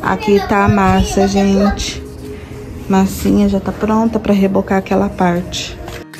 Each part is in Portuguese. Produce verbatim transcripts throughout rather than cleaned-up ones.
Aqui tá a massa, gente. Massinha já tá pronta pra rebocar aquela parte.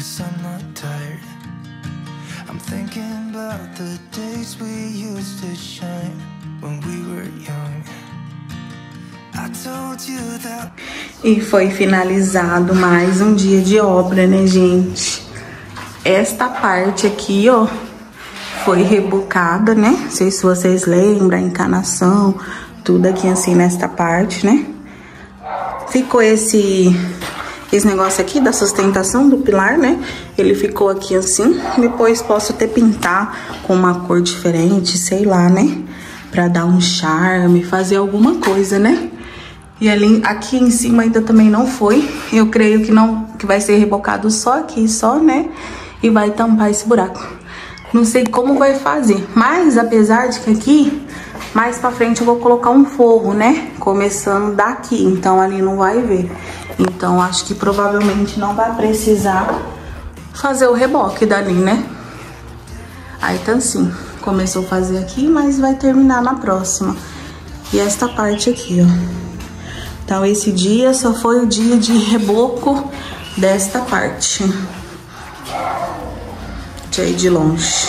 E foi finalizado mais um dia de obra, né, gente? Esta parte aqui, ó, foi rebocada, né? Não sei se vocês lembram, a encanação, tudo aqui assim nesta parte, né? Ficou esse, esse negócio aqui da sustentação do pilar, né? Ele ficou aqui assim. Depois posso até pintar com uma cor diferente, sei lá, né? Pra dar um charme, fazer alguma coisa, né? E ali, aqui em cima ainda também não foi. Eu creio que não, que vai ser rebocado só aqui, só, né? E vai tampar esse buraco. Não sei como vai fazer, mas apesar de que aqui, mais pra frente eu vou colocar um forro, né? Começando daqui, então ali não vai ver. Então acho que provavelmente não vai precisar fazer o reboque dali, né? Aí tá assim, começou a fazer aqui, mas vai terminar na próxima. E esta parte aqui, ó. Então esse dia só foi o dia de reboco desta parte. Deixa eu ir de longe.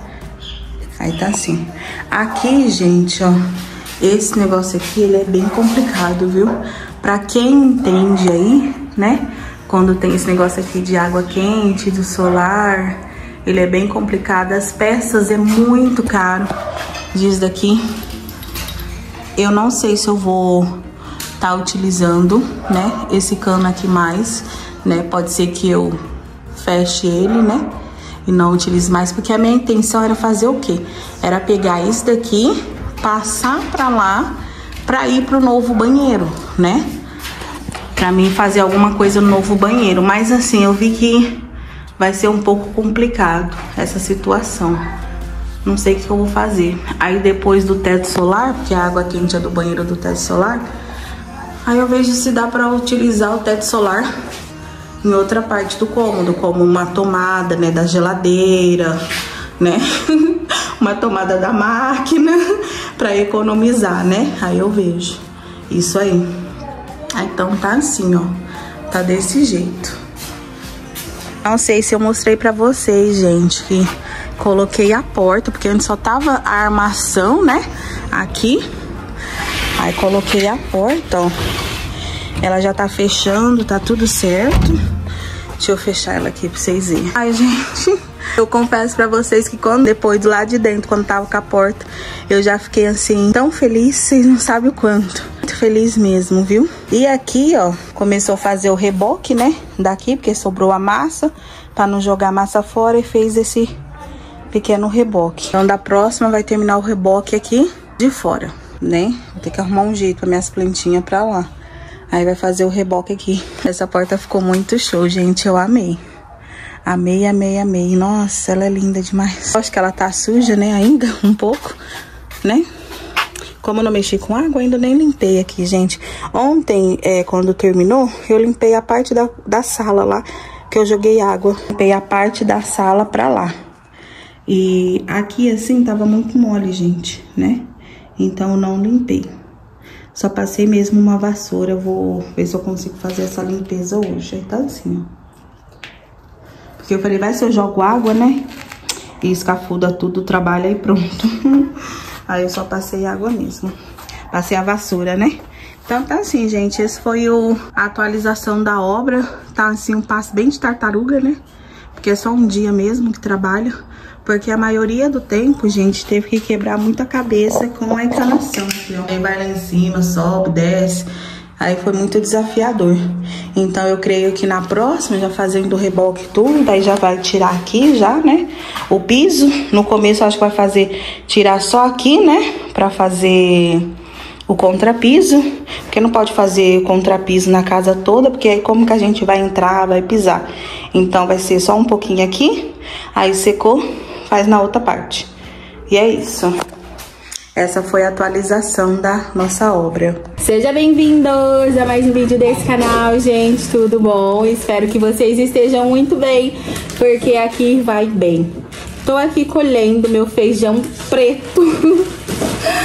Aí tá assim. Aqui, gente, ó, esse negócio aqui, ele é bem complicado, viu? Pra quem entende aí, né? Quando tem esse negócio aqui de água quente, do solar, ele é bem complicado. As peças é muito caro. Diz daqui. Eu não sei se eu vou tá utilizando, né? Esse cano aqui mais, né? Pode ser que eu feche ele, né? E não utilize mais, porque a minha intenção era fazer o quê? Era pegar isso daqui, passar pra lá, pra ir pro novo banheiro, né? Pra mim fazer alguma coisa no novo banheiro. Mas assim, eu vi que vai ser um pouco complicado essa situação. Não sei o que eu vou fazer. Aí depois do teto solar, porque a água quente é do banheiro do teto solar, aí eu vejo se dá pra utilizar o teto solar em outra parte do cômodo, como uma tomada, né, da geladeira, né? Uma tomada da máquina, pra economizar, né? Aí eu vejo. Isso aí. Aí, então tá assim, ó. Tá desse jeito. Não sei se eu mostrei pra vocês, gente, que coloquei a porta, porque antes só tava a armação, né? Aqui. Aí coloquei a porta, ó. Ela já tá fechando, tá tudo certo. Deixa eu fechar ela aqui pra vocês verem. Ai, gente, eu confesso pra vocês que quando, depois do lado de dentro, quando tava com a porta, eu já fiquei assim, tão feliz, vocês não sabem o quanto. Muito feliz mesmo, viu? E aqui, ó, começou a fazer o reboque, né? Daqui, porque sobrou a massa, pra não jogar a massa fora, e fez esse pequeno reboque. Então, da próxima vai terminar o reboque aqui de fora, né? Vou ter que arrumar um jeito pra minhas plantinhas pra lá. Aí vai fazer o reboque aqui. Essa porta ficou muito show, gente. Eu amei. Amei, amei, amei. Nossa, ela é linda demais. Acho que ela tá suja, né, ainda, um pouco, né? Como eu não mexi com água, ainda nem limpei aqui, gente. Ontem, é, quando terminou, eu limpei a parte da, da sala lá, que eu joguei água. Limpei a parte da sala pra lá. E aqui, assim, tava muito mole, gente, né? Então, eu não limpei. Só passei mesmo uma vassoura. Eu vou ver se eu consigo fazer essa limpeza hoje. Aí tá assim, ó. Porque eu falei, vai se eu jogo água, né? E escafuda tudo, trabalha e pronto. Aí eu só passei água mesmo. Passei a vassoura, né? Então tá assim, gente. Esse foi o, a atualização da obra. Tá assim, um passo bem de tartaruga, né? Porque é só um dia mesmo que trabalho. Porque a maioria do tempo, gente, teve que quebrar muita cabeça com a encanação. Aí vai lá em cima, sobe, desce. Aí foi muito desafiador. Então eu creio que na próxima, já fazendo o reboque tudo, aí já vai tirar aqui já, né? O piso. No começo eu acho que vai fazer, tirar só aqui, né? Pra fazer o contrapiso. Porque não pode fazer contrapiso na casa toda, porque aí como que a gente vai entrar, vai pisar. Então vai ser só um pouquinho aqui. Aí secou, faz na outra parte. E é isso. Essa foi a atualização da nossa obra. Seja bem-vindos a mais um vídeo desse canal, gente. Tudo bom? Espero que vocês estejam muito bem, porque aqui vai bem. Tô aqui colhendo meu feijão preto.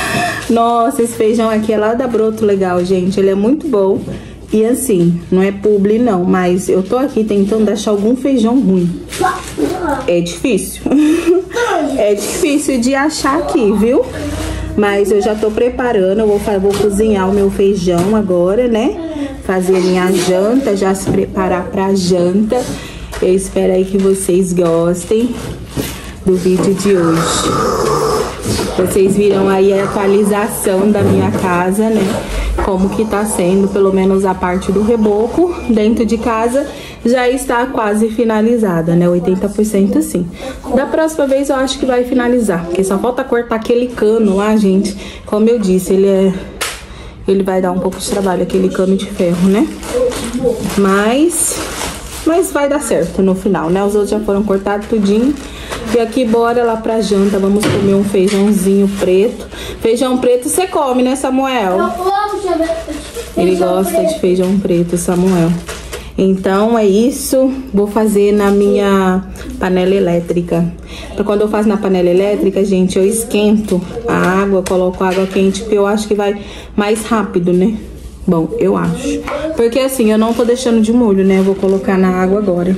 Nossa, esse feijão aqui é lá da Broto Legal, gente. Ele é muito bom. E assim, não é publi não, mas eu tô aqui tentando achar algum feijão ruim. É difícil. É difícil de achar aqui, viu? Mas eu já tô preparando, eu vou, vou cozinhar o meu feijão agora, né? Fazer a minha janta, já se preparar pra janta. Eu espero aí que vocês gostem do vídeo de hoje. Vocês viram aí a atualização da minha casa, né? Como que tá sendo, pelo menos a parte do reboco dentro de casa já está quase finalizada, né? oitenta por cento sim. Da próxima vez eu acho que vai finalizar, porque só falta cortar aquele cano lá, gente. Como eu disse, ele é... ele vai dar um pouco de trabalho, aquele cano de ferro, né? Mas... mas vai dar certo no final, né? Os outros já foram cortados tudinho. E aqui, bora lá pra janta. Vamos comer um feijãozinho preto. Feijão preto você come, né, Samuel? Ele gosta de feijão preto, Samuel. Então, é isso. Vou fazer na minha panela elétrica. Pra quando eu faço na panela elétrica, gente, eu esquento a água, coloco água quente, porque eu acho que vai mais rápido, né? Bom, eu acho. Porque assim, eu não tô deixando de molho, né? Eu vou colocar na água agora.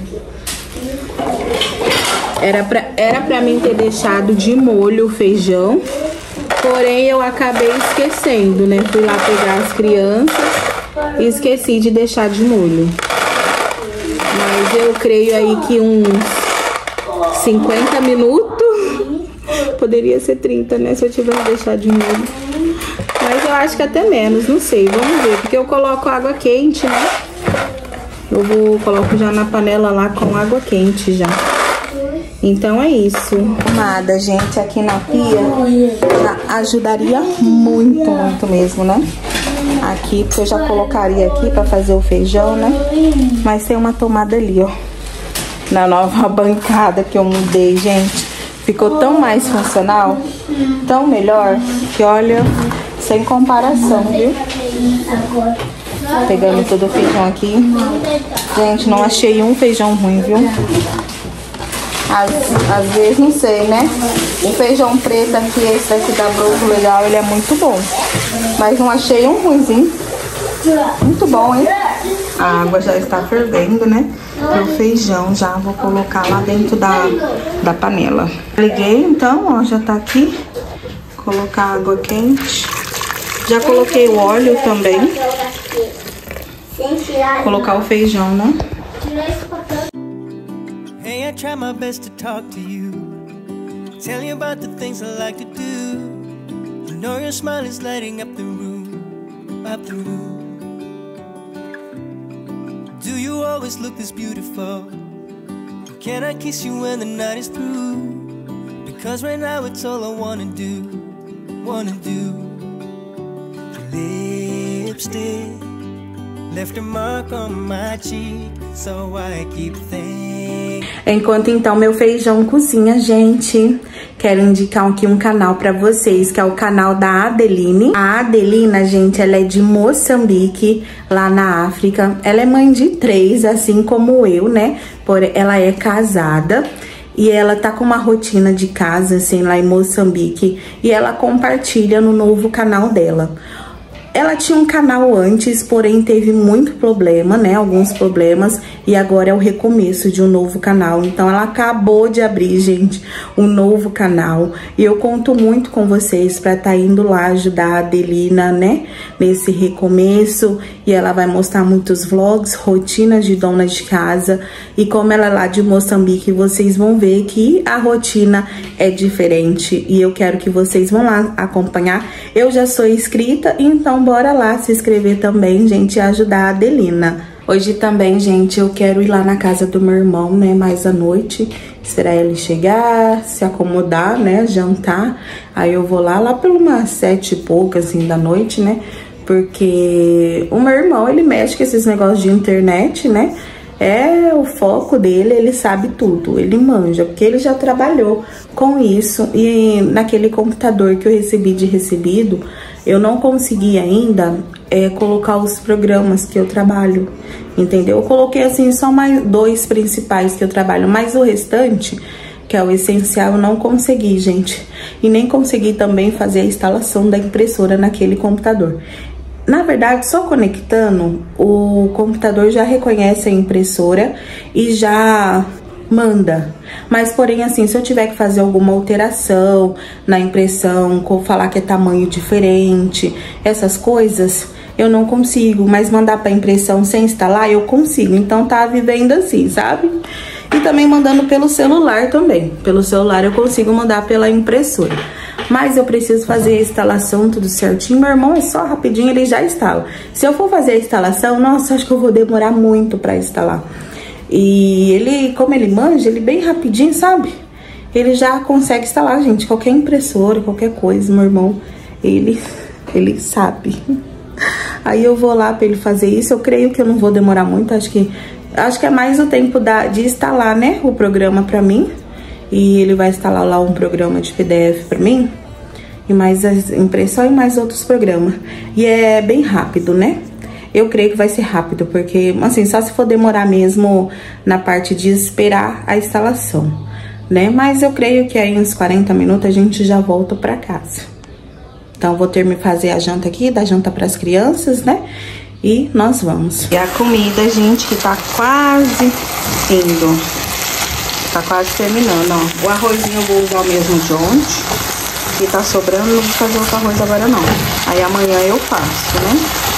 Era pra, era pra mim ter deixado de molho o feijão, porém eu acabei esquecendo, né? Fui lá pegar as crianças e esqueci de deixar de molho. Mas eu creio aí que uns cinquenta minutos, poderia ser trinta, né? Se eu tivesse deixado de molho. Mas eu acho que até menos, não sei, vamos ver. Porque eu coloco água quente, né? Eu vou, coloco já na panela lá com água quente já. Então é isso. Amada, gente, aqui na pia ajudaria muito, muito mesmo, né? Aqui, porque eu já colocaria aqui pra fazer o feijão, né? Mas tem uma tomada ali, ó. Na nova bancada que eu mudei, gente. Ficou tão mais funcional, tão melhor, que olha, sem comparação, viu? Pegando todo o feijão aqui. Gente, não achei um feijão ruim, viu? Às, às vezes, não sei, né? O feijão preto aqui, esse daqui da Broto Legal, ele é muito bom. Mas não achei um ruimzinho. Muito bom, hein? A água já está fervendo, né? Pro feijão, já vou colocar lá dentro da, da panela. Liguei, então, ó, já tá aqui. Colocar água quente. Já coloquei o óleo também. Colocar o feijão, né? Hey, I try my best to talk to you, tell you about the things I like to do. You know your smile is lighting up the room, up the room. Do you always look this beautiful? Can I kiss you when the night is through? Because right now it's all I wanna do, wanna do. Your lipstick left a mark on my cheek, so I keep thinking. Enquanto então meu feijão cozinha, gente, quero indicar aqui um canal pra vocês, que é o canal da Adeline. A Adelina, gente, ela é de Moçambique, lá na África. Ela é mãe de três, assim como eu, né? Porém, ela é casada. E ela tá com uma rotina de casa, assim, lá em Moçambique. E ela compartilha no novo canal dela. Ela tinha um canal antes, porém teve muito problema, né? Alguns problemas. E agora é o recomeço de um novo canal. Então ela acabou de abrir, gente, um novo canal. E eu conto muito com vocês pra estar indo lá ajudar a Adelina, né? Nesse recomeço. E ela vai mostrar muitos vlogs, rotinas de dona de casa. E como ela é lá de Moçambique, vocês vão ver que a rotina é diferente. E eu quero que vocês vão lá acompanhar. Eu já sou inscrita, então bora lá se inscrever também, gente, e ajudar a Adelina. Hoje também, gente, eu quero ir lá na casa do meu irmão, né, mais à noite, esperar ele chegar, se acomodar, né, jantar. Aí eu vou lá, lá por umas sete e pouca, assim, da noite, né, porque o meu irmão, ele mexe com esses negócios de internet, né, é o foco dele, ele sabe tudo, ele manja, porque ele já trabalhou com isso. E naquele computador que eu recebi de recebido, eu não consegui ainda é, colocar os programas que eu trabalho, entendeu? Eu coloquei assim só mais dois principais que eu trabalho, mas o restante, que é o essencial, eu não consegui, gente. E nem consegui também fazer a instalação da impressora naquele computador. Na verdade, só conectando, o computador já reconhece a impressora e já manda. Mas, porém, assim, se eu tiver que fazer alguma alteração na impressão, falar que é tamanho diferente, essas coisas, eu não consigo. Mas mandar para impressão sem instalar, eu consigo. Então, tá vivendo assim, sabe? E também mandando pelo celular também. Pelo celular eu consigo mandar pela impressora. Mas eu preciso fazer a instalação tudo certinho. Meu irmão é só rapidinho, ele já instala. Se eu for fazer a instalação, nossa, acho que eu vou demorar muito pra instalar. E ele, como ele manja, ele bem rapidinho, sabe? Ele já consegue instalar, gente, qualquer impressora, qualquer coisa. Meu irmão, ele, ele sabe. Aí eu vou lá pra ele fazer isso. Eu creio que eu não vou demorar muito, acho que... Acho que é mais o tempo da, de instalar, né, o programa pra mim. E ele vai instalar lá um programa de P D F pra mim. E mais a impressão e mais outros programas. E é bem rápido, né? Eu creio que vai ser rápido, porque, assim, só se for demorar mesmo na parte de esperar a instalação, né? Mas eu creio que aí uns quarenta minutos a gente já volta pra casa. Então, eu vou ter me fazer a janta aqui, dar janta pras crianças, né? E nós vamos. E a comida, gente, que tá quase indo. Tá quase terminando, ó. O arrozinho eu vou usar o mesmo de ontem. E tá sobrando, não vou fazer outro arroz agora não. Aí amanhã eu faço, né?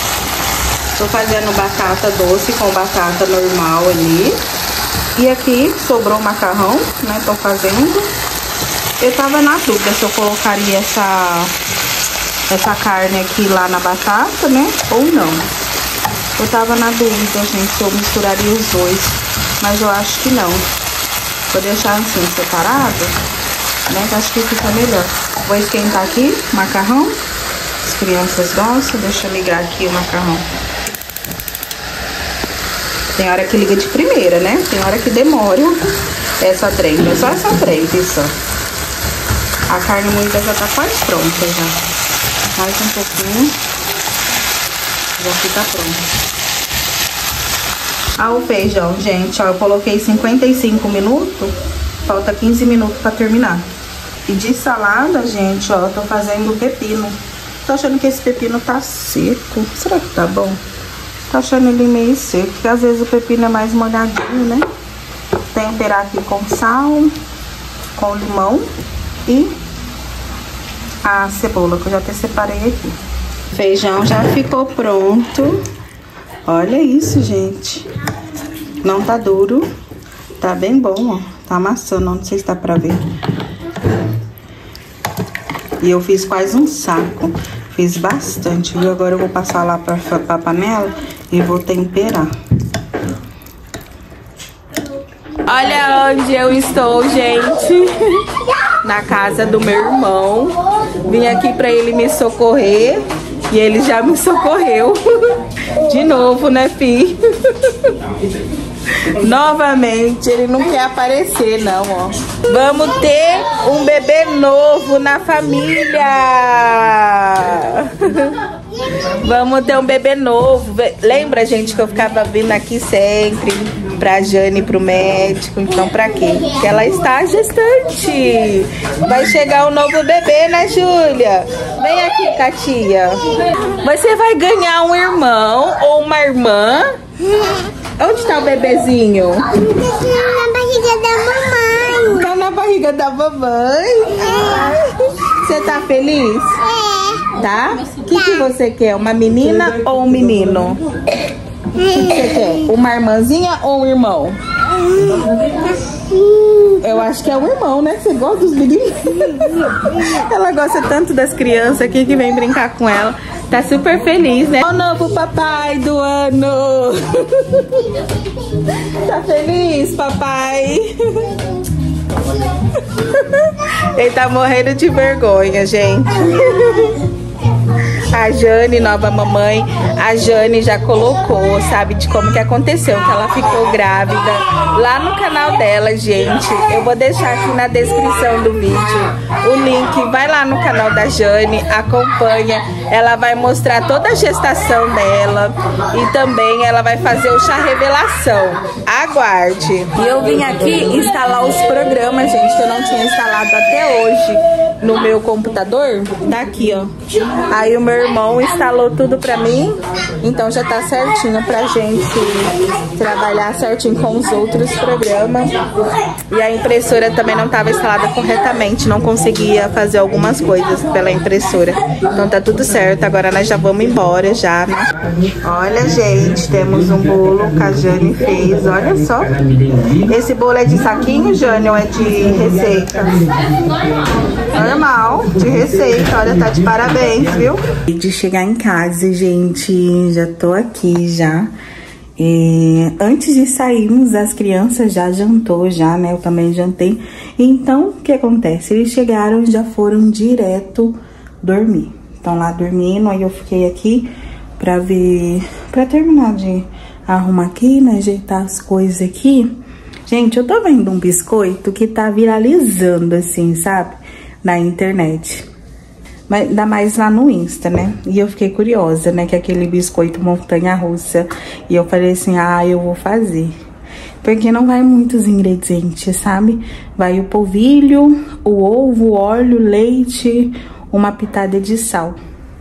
Tô fazendo batata doce com batata normal ali. E aqui sobrou macarrão, né? Tô fazendo. Eu tava na dúvida se eu colocaria essa, essa carne aqui lá na batata, né? Ou não. Eu tava na dúvida, gente, se eu misturaria os dois. Mas eu acho que não. Vou deixar assim, separado, né? Que acho que fica melhor. Vou esquentar aqui o macarrão. As crianças gostam. Deixa eu ligar aqui o macarrão. Tem hora que liga de primeira, né? Tem hora que demora essa trem. É só essa trem, pessoal. A carne moída já tá quase pronta já. Mais um pouquinho. Já fica pronto. Ah, o feijão, gente, ó, eu coloquei cinquenta e cinco minutos, falta quinze minutos pra terminar. E de salada, gente, ó, tô fazendo pepino. Tô achando que esse pepino tá seco. Será que tá bom? Tô achando ele meio seco, porque às vezes o pepino é mais molhadinho, né? Temperar aqui com sal, com limão e a cebola, que eu já até separei aqui. Feijão já ficou pronto. Olha isso, gente. Não tá duro. Tá bem bom, ó. Tá amassando, não sei se dá pra ver. E eu fiz quase um saco. Fiz bastante, viu? Agora eu vou passar lá pra, pra panela e vou temperar. Olha onde eu estou, gente. Na casa do meu irmão. Vim aqui pra ele me socorrer. E ele já me socorreu. De novo, né, fi? Novamente, ele não quer aparecer, não, ó. Vamos ter um bebê novo na família. Vamos ter um bebê novo. Lembra, gente, que eu ficava vindo aqui sempre pra Jane, pro médico. Então, pra quê? Porque ela está gestante. Vai chegar um novo bebê, né, Júlia? Vem aqui, Katia. Você vai ganhar um irmão ou uma irmã. Onde tá o bebezinho? Na barriga da mamãe. Tá na barriga da mamãe? É. Você tá feliz? É. Tá? O que, que você quer? Uma menina ou um menino? O que, que você quer? Uma irmãzinha ou um irmão? Eu acho que é um irmão, né? Você gosta dos meninos? Ela gosta tanto das crianças aqui que vem brincar com ela. Tá super feliz, né? O novo papai do ano. Tá feliz, papai? Ele tá morrendo de vergonha, gente. A Jane, nova mamãe, a Jane já colocou, sabe, de como que aconteceu, que ela ficou grávida lá no canal dela, gente. Eu vou deixar aqui na descrição do vídeo o link. Vai lá no canal da Jane, acompanha. Ela vai mostrar toda a gestação dela e também ela vai fazer o chá revelação. Aguarde. E eu vim aqui instalar os programas, gente, que eu não tinha instalado até hoje no meu computador. Tá aqui, ó. Aí o meu irmão instalou tudo pra mim, então já tá certinho pra gente trabalhar certinho com os outros programas. E a impressora também não tava instalada corretamente, não conseguia fazer algumas coisas pela impressora. Então tá tudo certo, agora nós já vamos embora já, né? Olha, gente, temos um bolo que a Jane fez, olha só. Esse bolo é de saquinho, Jane, ou é de receita? Normal, de receita, olha, tá de parabéns, viu? De chegar em casa, gente, já tô aqui já. E antes de sairmos, as crianças já jantou, já, né? Eu também jantei. Então, o que acontece? Eles chegaram e já foram direto dormir. Estão lá dormindo, aí eu fiquei aqui pra ver, pra terminar de arrumar aqui, né? Ajeitar as coisas aqui. Gente, eu tô vendo um biscoito que tá viralizando, assim, sabe? Na internet. Mas ainda mais lá no Insta, né? E eu fiquei curiosa, né? Que é aquele biscoito montanha-russa. E eu falei assim, ah, eu vou fazer. Porque não vai muitos ingredientes, sabe? Vai o polvilho, o ovo, o óleo, leite, uma pitada de sal.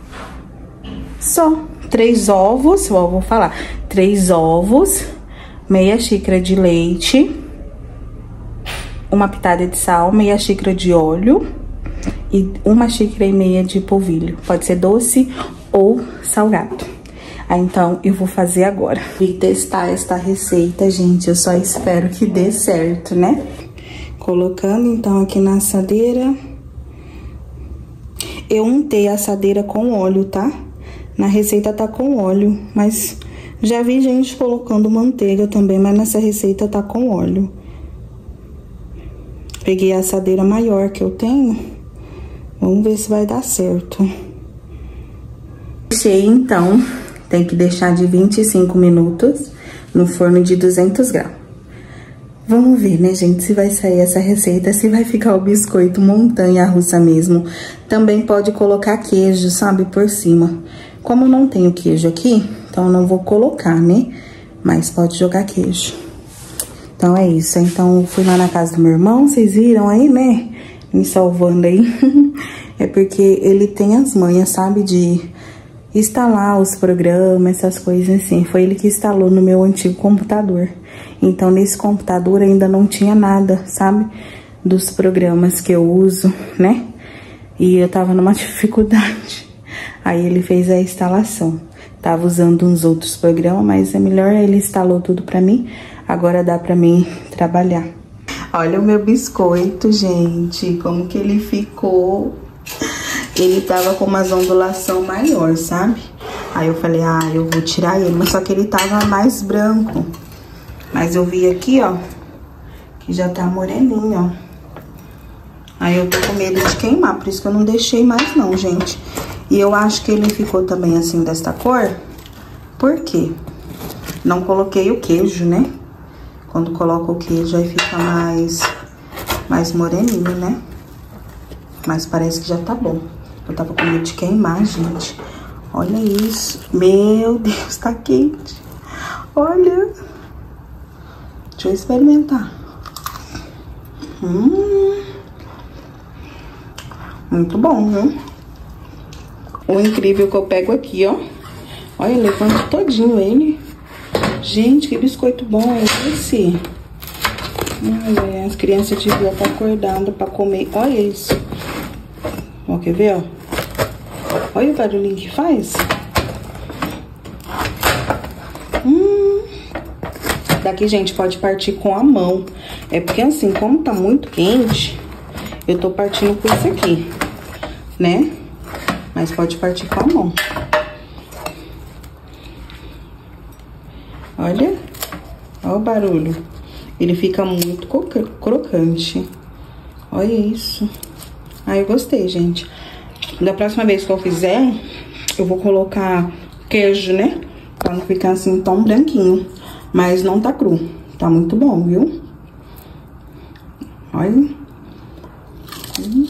Só três ovos, eu vou falar. Três ovos, meia xícara de leite, uma pitada de sal, meia xícara de óleo e uma xícara e meia de polvilho. Pode ser doce ou salgado. Ah, então, eu vou fazer agora. Vim testar esta receita, gente. Eu só espero que dê certo, né? Colocando, então, aqui na assadeira. Eu untei a assadeira com óleo, tá? Na receita tá com óleo, mas já vi gente colocando manteiga também, mas nessa receita tá com óleo. Peguei a assadeira maior que eu tenho. Vamos ver se vai dar certo. Deixei, então, tem que deixar de vinte e cinco minutos no forno de duzentos graus. Vamos ver, né, gente, se vai sair essa receita, se vai ficar o biscoito montanha-russa mesmo. Também pode colocar queijo, sabe, por cima. Como eu não tenho queijo aqui, então eu não vou colocar, né? Mas pode jogar queijo. Então é isso. Então eu fui lá na casa do meu irmão, vocês viram aí, né? Me salvando aí. É porque ele tem as manhas, sabe, de instalar os programas, essas coisas assim. Foi ele que instalou no meu antigo computador. Então nesse computador ainda não tinha nada, sabe, dos programas que eu uso, né? E eu tava numa dificuldade. Aí ele fez a instalação. Tava usando uns outros programas, mas é melhor, ele instalou tudo pra mim. Agora dá pra mim trabalhar. Olha o meu biscoito, gente, como que ele ficou. Ele tava com umas ondulação maior, sabe? Aí eu falei, ah, eu vou tirar ele, mas só que ele tava mais branco. Mas eu vi aqui, ó, que já tá moreninho, ó. Aí eu tô com medo de queimar, por isso que eu não deixei mais não, gente. E eu acho que ele ficou também assim, desta cor. Por quê? Não coloquei o queijo, né? Quando coloca o queijo, aí fica mais, mais moreninho, né? Mas parece que já tá bom. Eu tava com medo de queimar, gente. Olha isso. Meu Deus, tá quente. Olha. Deixa eu experimentar. Hum. Muito bom, viu? O incrível que eu pego aqui, ó. Olha, levanto todinho ele. Gente, que biscoito bom é esse? Olha, as crianças deviam estar acordando pra comer. Olha isso. Ó, quer ver, ó? Olha o barulhinho que faz. Hum. Daqui, gente, pode partir com a mão. É porque, assim, como tá muito quente, eu tô partindo com isso aqui, né? Mas pode partir com a mão. Olha. Olha o barulho. Ele fica muito crocante. Olha isso. Ah, eu gostei, gente. Da próxima vez que eu fizer, Eu vou colocar queijo, né? Pra não ficar assim tão branquinho. Mas não tá cru. Tá muito bom, viu? Olha. Hum.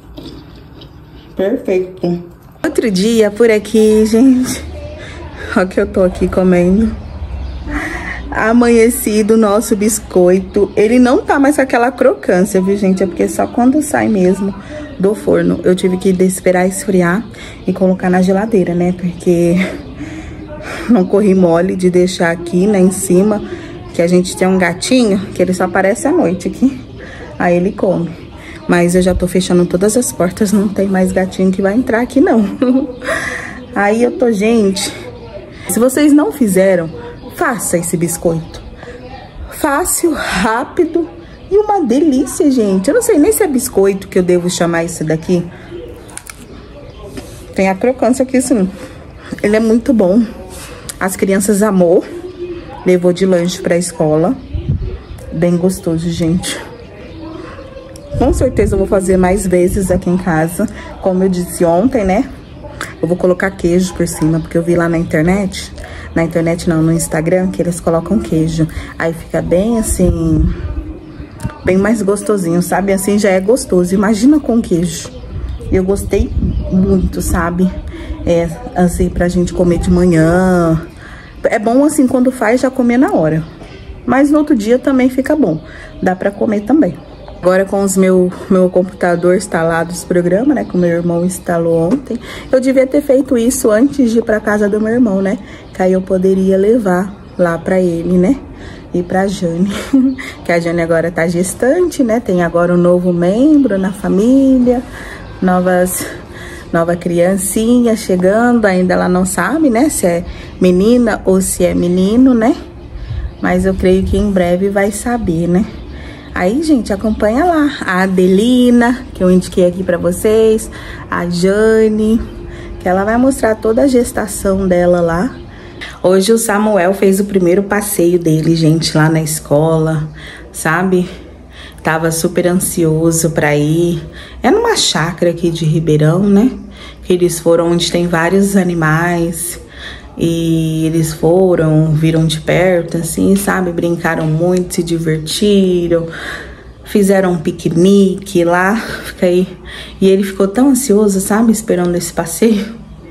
Perfeito. Outro dia por aqui, gente. Olha que eu tô aqui comendo. Amanhecido o nosso biscoito. Ele não tá mais com aquela crocância, viu, gente? É porque só quando sai mesmo do forno. Eu tive que esperar esfriar e colocar na geladeira, né? Porque não corri mole de deixar aqui, né, em cima. Que a gente tem um gatinho que ele só aparece à noite aqui. Aí ele come. Mas eu já tô fechando todas as portas. Não tem mais gatinho que vai entrar aqui, não. Aí eu tô, gente... Se vocês não fizeram... Faça esse biscoito. Fácil, rápido e uma delícia, gente. Eu não sei nem se é biscoito que eu devo chamar isso daqui. Tem a crocância aqui, sim. Ele é muito bom. As crianças amou. Levou de lanche pra escola. Bem gostoso, gente. Com certeza eu vou fazer mais vezes aqui em casa. Como eu disse ontem, né? Eu vou colocar queijo por cima, porque eu vi lá na internet... Na internet não, no Instagram, que eles colocam queijo. Aí fica bem assim, bem mais gostosinho, sabe? Assim já é gostoso, imagina com queijo. Eu gostei muito, sabe? É assim, pra gente comer de manhã. É bom assim, quando faz, já comer na hora. Mas no outro dia também fica bom. Dá pra comer também. Agora com os meu, meu computador instalado, os programas, né? Que o meu irmão instalou ontem. Eu devia ter feito isso antes de ir pra casa do meu irmão, né? Que aí eu poderia levar lá pra ele, né? E pra Jane. Que a Jane agora tá gestante, né? Tem agora um novo membro na família. Novas... Nova criancinha chegando. Ainda ela não sabe, né? Se é menina ou se é menino, né? Mas eu creio que em breve vai saber, né? Aí, gente, acompanha lá a Adelina, que eu indiquei aqui pra vocês, a Jane, que ela vai mostrar toda a gestação dela lá. Hoje o Samuel fez o primeiro passeio dele, gente, lá na escola, sabe? Tava super ansioso pra ir. É numa chácara aqui de Ribeirão, né? Que eles foram onde tem vários animais. E eles foram, viram de perto, assim, sabe? Brincaram muito, se divertiram. Fizeram um piquenique lá. Fica aí. E ele ficou tão ansioso, sabe? Esperando esse passeio.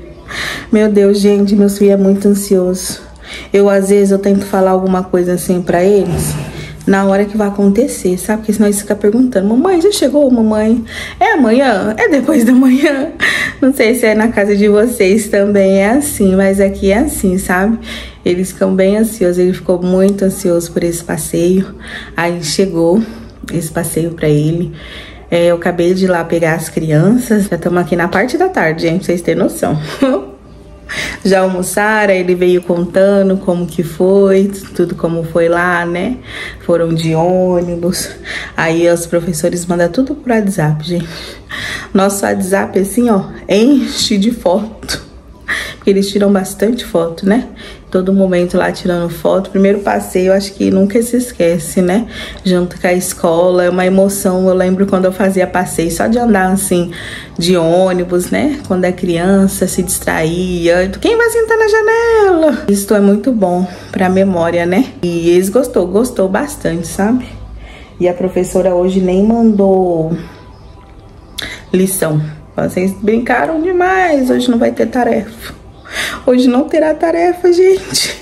Meu Deus, gente, meu filho é muito ansioso. Eu, às vezes, eu tento falar alguma coisa assim pra eles na hora que vai acontecer, sabe? Porque senão eles ficam perguntando: mamãe, já chegou, mamãe? É amanhã? É depois da manhã? Não sei se é na casa de vocês também é assim, mas aqui é assim, sabe? Eles ficam bem ansiosos, ele ficou muito ansioso por esse passeio. Aí chegou esse passeio pra ele. É, eu acabei de ir lá pegar as crianças. Já estamos aqui na parte da tarde, gente, pra vocês terem noção. Já almoçaram, aí ele veio contando como que foi, tudo como foi lá, né? Foram de ônibus. Aí os professores mandam tudo pro WhatsApp, gente. Nosso WhatsApp, assim, ó, enche de foto. Porque eles tiram bastante foto, né? Todo momento lá tirando foto. Primeiro passeio, acho que nunca se esquece, né? Junto com a escola, é uma emoção. Eu lembro quando eu fazia passeio, só de andar assim, de ônibus, né? Quando é criança, se distraía. Quem vai sentar na janela? Isso é muito bom pra memória, né? E eles gostou, gostou bastante, sabe? E a professora hoje nem mandou lição. Vocês brincaram demais, hoje não vai ter tarefa. Hoje não terá tarefa, gente.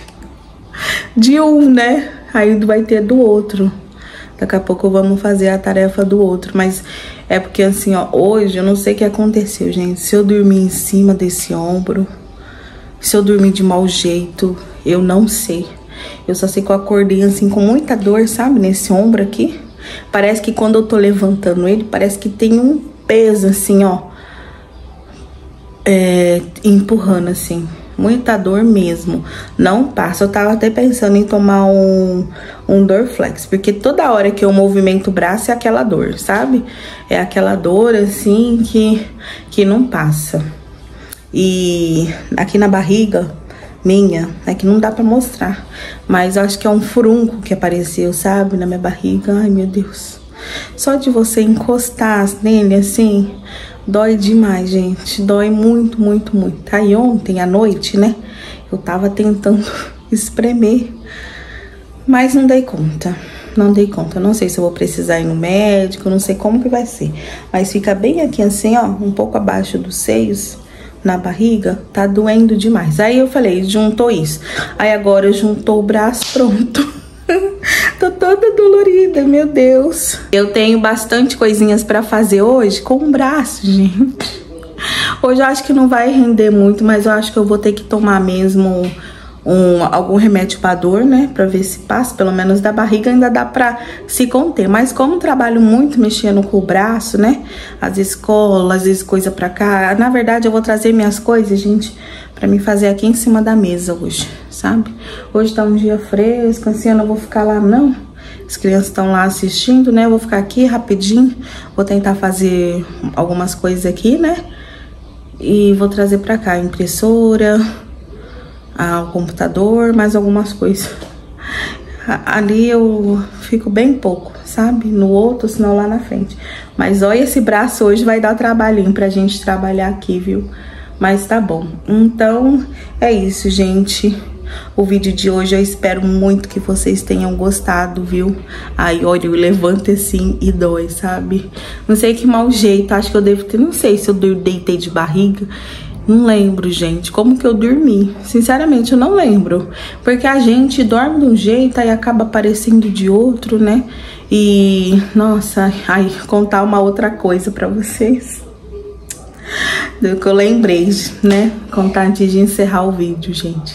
De um, né? Aí vai ter do outro. Daqui a pouco vamos fazer a tarefa do outro. Mas é porque assim, ó, hoje eu não sei o que aconteceu, gente. Se eu dormir em cima desse ombro, se eu dormir de mau jeito, eu não sei. Eu só sei que eu acordei assim com muita dor, sabe? Nesse ombro aqui. Parece que quando eu tô levantando ele, parece que tem um peso assim, ó. É, empurrando assim, muita dor mesmo, não passa. Eu tava até pensando em tomar um, um Dorflex, porque toda hora que eu movimento o braço é aquela dor, sabe? É aquela dor assim que, que não passa. E aqui na barriga minha, é que não dá pra mostrar, mas eu acho que é um furunco que apareceu, sabe? Na minha barriga, ai meu Deus. Só de você encostar nele assim, Dói demais, gente. Dói muito, muito, muito. Aí ontem à noite, né? Eu tava tentando espremer, mas não dei conta. Não dei conta. Não sei se eu vou precisar ir no médico, não sei como que vai ser. Mas fica bem aqui assim, ó, um pouco abaixo dos seios, na barriga, tá doendo demais. Aí eu falei, juntou isso. Aí agora juntou o braço, pronto. Tô toda dolorida, meu Deus. Eu tenho bastante coisinhas pra fazer hoje com o braço, gente. Hoje eu acho que não vai render muito, mas eu acho que eu vou ter que tomar mesmo um, algum remédio pra dor, né? Pra ver se passa, pelo menos da barriga ainda dá pra se conter. Mas como eu trabalho muito mexendo com o braço, né? As escolas, às vezes coisa pra cá. Na verdade eu vou trazer minhas coisas, gente, pra me fazer aqui em cima da mesa hoje, sabe? Hoje tá um dia fresco, assim, eu não vou ficar lá não. As crianças estão lá assistindo, né? Eu vou ficar aqui rapidinho, vou tentar fazer algumas coisas aqui, né? E vou trazer pra cá a impressora, a, o computador, mais algumas coisas. Ali eu fico bem pouco, sabe? No outro, senão lá na frente. Mas olha, esse braço hoje vai dar trabalhinho pra gente trabalhar aqui, viu? Mas tá bom. Então, é isso, gente. O vídeo de hoje eu espero muito que vocês tenham gostado, viu? Aí, olha, eu levanto assim e dói, sabe? Não sei que mau jeito, acho que eu devo ter... Não sei se eu deitei de barriga. Não lembro, gente, como que eu dormi. Sinceramente, eu não lembro. Porque a gente dorme de um jeito, aí acaba aparecendo de outro, né? E, nossa, aí contar uma outra coisa pra vocês. Do que eu lembrei, né? Contar antes de encerrar o vídeo, gente.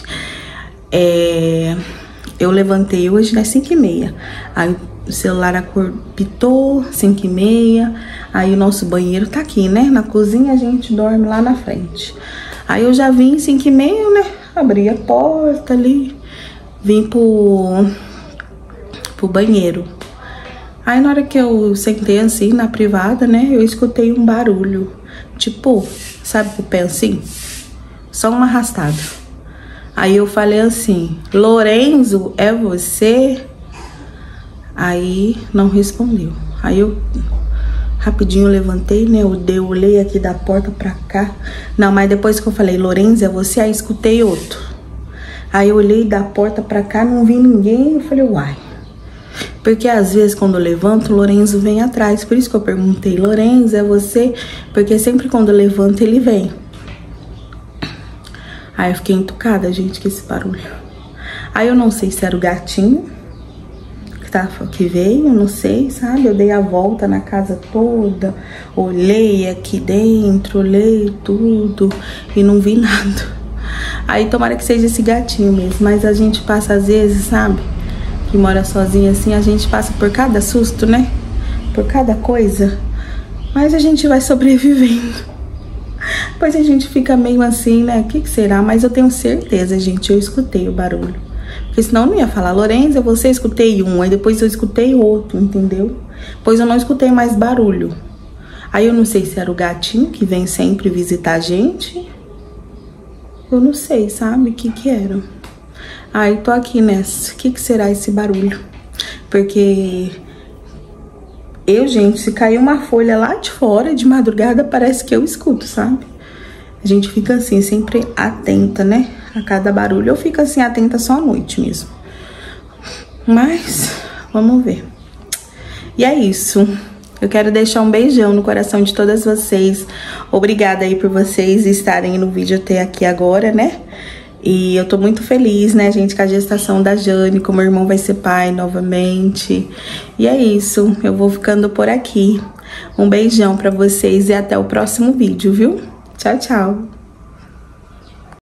É, eu levantei hoje às cinco e meia. Aí o celular apitou, cinco e meia. Aí o nosso banheiro tá aqui, né? Na cozinha a gente dorme lá na frente. Aí eu já vim cinco e meia, né? Abri a porta ali. Vim pro, pro banheiro. Aí na hora que eu sentei assim na privada, né? Eu escutei um barulho. Tipo, sabe o pé assim? Só uma arrastada. Aí eu falei assim, Lorenzo, é você? Aí não respondeu. Aí eu rapidinho levantei, né? Eu, eu olhei aqui da porta pra cá. Não, mas depois que eu falei, Lorenzo, é você? Aí escutei outro. Aí eu olhei da porta pra cá, não vi ninguém. Eu falei, uai. Porque às vezes quando eu levanto, o Lorenzo vem atrás. Por isso que eu perguntei, Lorenzo, é você? Porque sempre quando eu levanto, ele vem. Aí eu fiquei entucada, gente, com esse barulho. Aí eu não sei se era o gatinho que, tá, que veio, não sei, sabe? Eu dei a volta na casa toda, olhei aqui dentro, olhei tudo e não vi nada. Aí tomara que seja esse gatinho mesmo, mas a gente passa às vezes, sabe? Que mora sozinha assim, a gente passa por cada susto, né? Por cada coisa. Mas a gente vai sobrevivendo. Depois a gente fica meio assim, né? O que, que será? Mas eu tenho certeza, gente, eu escutei o barulho. Porque senão eu não ia falar, Lorenzo, você escutei um, aí depois eu escutei outro, entendeu? Pois eu não escutei mais barulho. Aí eu não sei se era o gatinho que vem sempre visitar a gente. Eu não sei, sabe? O que que era? Aí tô aqui nessa. O que que será esse barulho? Porque... eu, gente, se cair uma folha lá de fora, de madrugada, parece que eu escuto, sabe? A gente fica assim, sempre atenta, né? A cada barulho. Eu fico assim, atenta só à noite mesmo. Mas, vamos ver. E é isso. Eu quero deixar um beijão no coração de todas vocês. Obrigada aí por vocês estarem no vídeo até aqui agora, né? E eu tô muito feliz, né, gente, com a gestação da Jane, como meu irmão vai ser pai novamente. E é isso, eu vou ficando por aqui. Um beijão pra vocês e até o próximo vídeo, viu? Tchau, tchau!